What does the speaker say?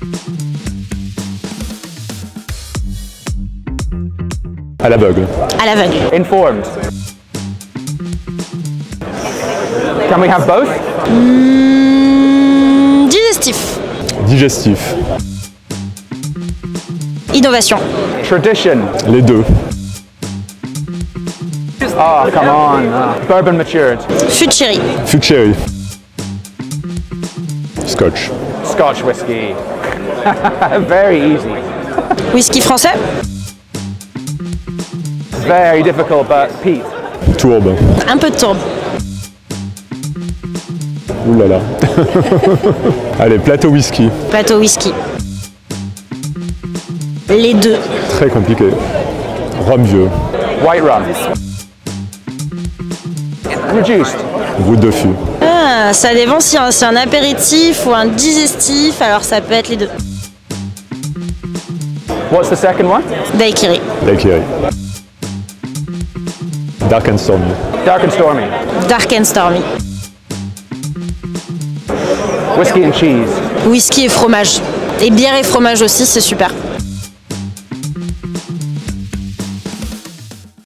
À l'aveugle. À l'aveugle. Informed. Can we have both? Digestif. Digestif. Innovation. Tradition. Les deux. Oh, come on. Bourbon matured. Fût de chéri. Fût de chéri. Scotch. Scotch whiskey. Very easy. Whisky français. Very difficult, but peat. Tourbe. Un peu de tourbe. Ouh là là. Allez, plateau whisky. Plateau whisky. Les deux. Très compliqué. Rhum vieux. White rum. Reduced. Goutte de fût. Ah, ça dépend si c'est un apéritif ou un digestif, alors ça peut être les deux. What's the second one? Daiquiri. Daiquiri. Dark and stormy. Dark and stormy. Dark and stormy. Whiskey and cheese. Whisky et fromage. Et bière et fromage aussi, c'est super.